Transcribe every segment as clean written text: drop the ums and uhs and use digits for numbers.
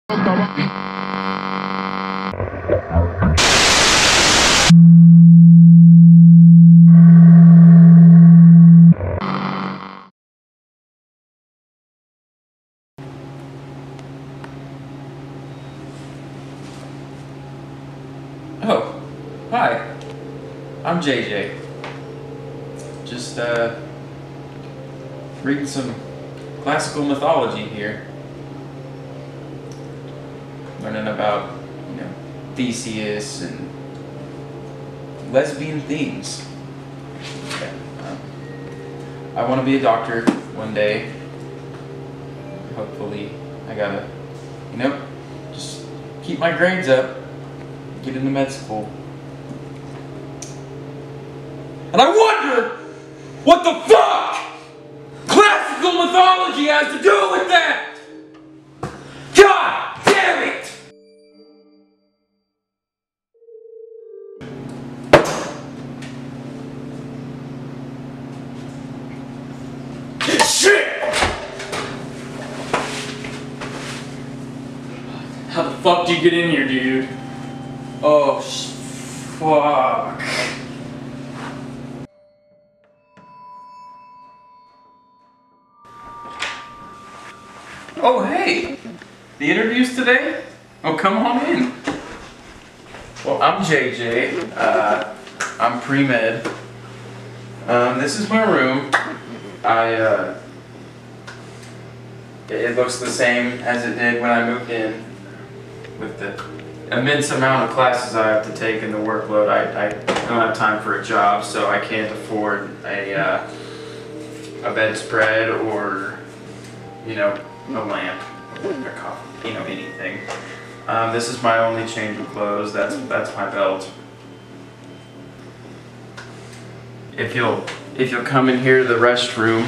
Oh, hi. I'm JJ. Just reading some classical mythology here. Learning about, Theseus and lesbian themes. Yeah, I want to be a doctor one day. Hopefully, I gotta, just keep my grades up, get into med school. And I wonder what the fuck classical mythology has to do with that! God damn it! Shit! How the fuck did you get in here, dude? Oh, fuck. Oh, hey! The interview's today? Oh, come on in. Well, I'm JJ. I'm pre-med. This is my room. It looks the same as it did when I moved in. With the immense amount of classes I have to take and the workload, I don't have time for a job, so I can't afford a bedspread or, a lamp, a coffee, anything. This is my only change of clothes. That's my belt. If you'll come in here to the restroom,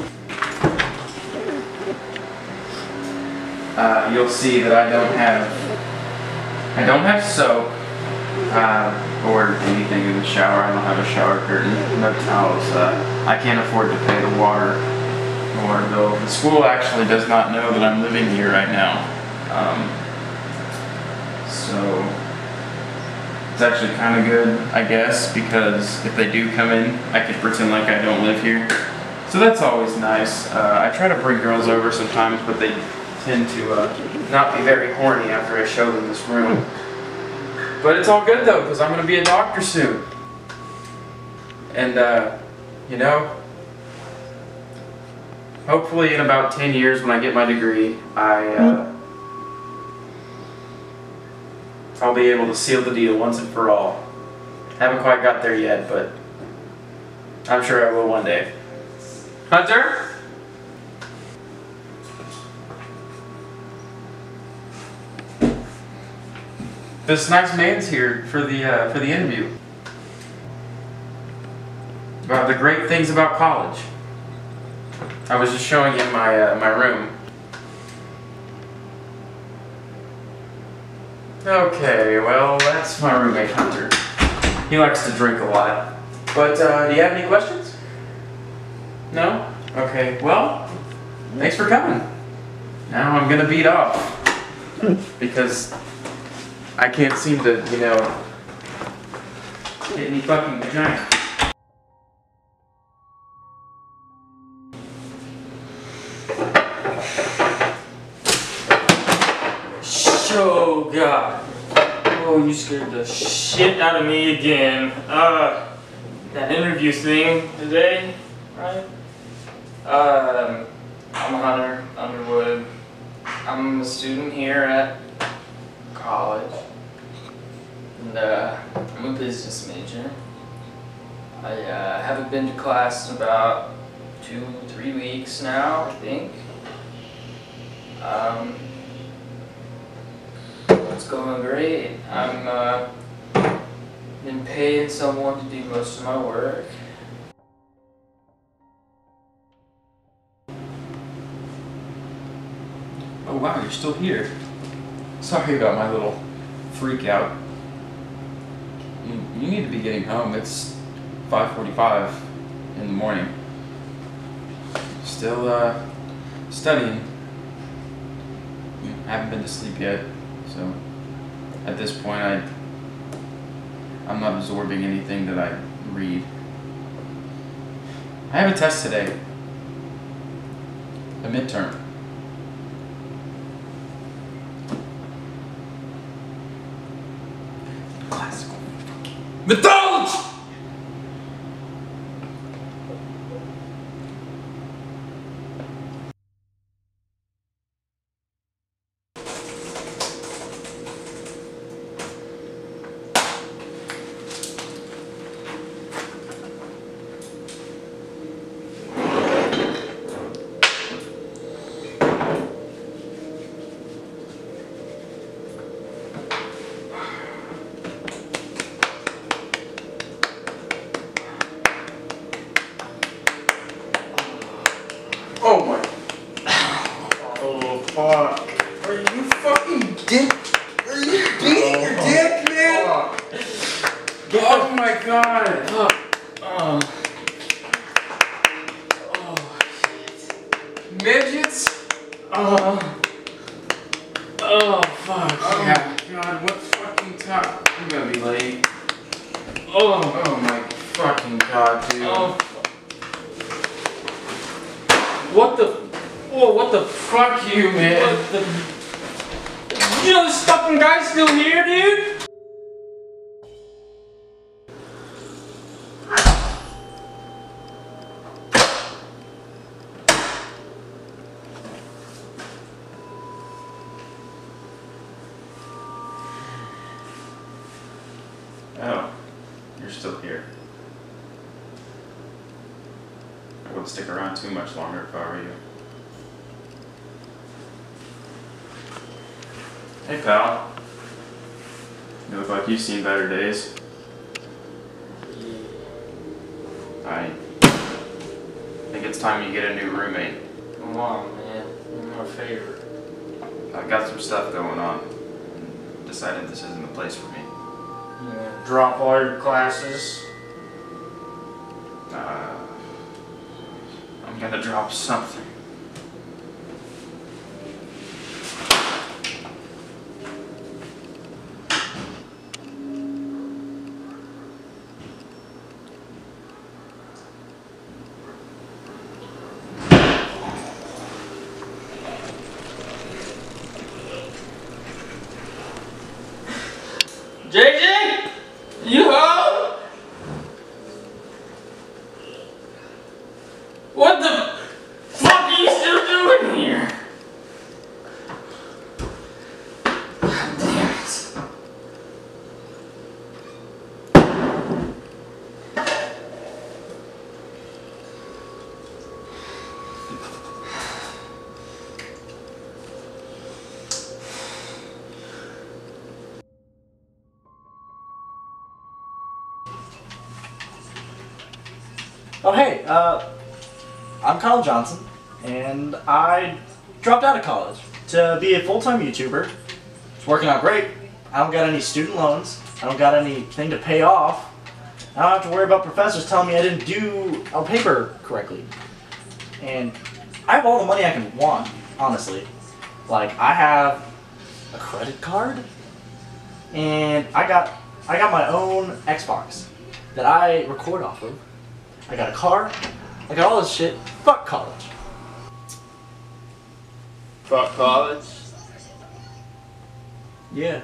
you'll see that I don't have soap or anything in the shower. I don't have a shower curtain, no towels. I can't afford to pay the water bill. The school actually does not know that I'm living here right now. So it's actually kind of good, I guess, because if they do come in, I can pretend like I don't live here. So that's always nice. I try to bring girls over sometimes, but they tend to not be very horny after I show them this room. But it's all good though, because I'm going to be a doctor soon. And, hopefully in about 10 years when I get my degree, I'll be able to seal the deal once and for all. Haven't quite got there yet, but I'm sure I will one day. Hunter? This nice man's here for the interview. About the great things about college. I was just showing him my room. Okay, well that's my roommate Hunter. He likes to drink a lot. But do you have any questions? No? Okay, well, thanks for coming. Now I'm gonna beat off. Because I can't seem to, get any fucking vagina. Oh God. Oh, you scared the shit out of me again. That interview thing today, right? I'm Hunter Underwood. I'm a student here at college. And I'm a business major. I haven't been to class in about 2-3 weeks now, I think. It's going great. I'm been paying someone to do most of my work. Oh wow, you're still here. Sorry about my little freak out. You need to be getting home. It's 5:45 in the morning. Still studying. haven't been to sleep yet, so at this point I'm not absorbing anything that I read. I have a test today. A midterm. Classical mythology! Oh my. Oh fuck. Are you fucking dick? Are you beating your dick, man? Oh my god. Oh. Midgets? Oh fuck. Oh Yeah. god, what fucking time? I'm gonna be late. Oh. Oh my fucking god, dude. Oh. What the Fuck you, man. what the You know this fucking guy's still here, dude? Oh, you're still here. I wouldn't stick around too much longer if I were you. Hey pal. You look like you've seen better days. I think it's time you get a new roommate. Come on, man. You're my favorite. I've got some stuff going on. Decided this isn't the place for me. You know, drop all your classes. I'm gonna drop something. JJ? You home? What the fuck are you still doing here? God damn it. Oh hey, I'm Kyle Johnson, and I dropped out of college to be a full-time YouTuber. It's working out great. I don't got any student loans. I don't got anything to pay off. I don't have to worry about professors telling me I didn't do a paper correctly. And I have all the money I can want, honestly. Like, I have a credit card, and I got my own Xbox that I record off of. I got a car, I got all this shit. Fuck college. Fuck college? Yeah.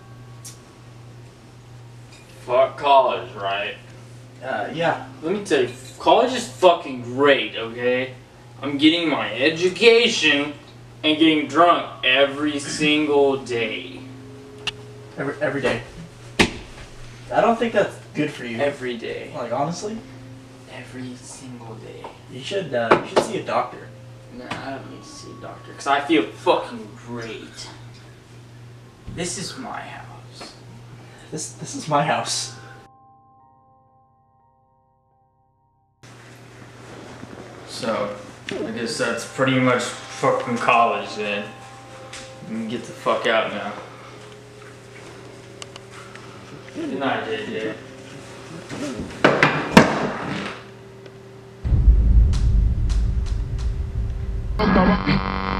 Fuck college, right? Yeah. Let me tell you, college is fucking great, okay? I'm getting my education and getting drunk every single day. Every day. I don't think that's good for you. Every day. Like, honestly? Every single day. You should see a doctor. Nah, I don't need to see a doctor, because I feel fucking great. This is my house. This is my house. So, I guess that's pretty much fucking college then. You can get the fuck out now. Good night, JJ. Stop.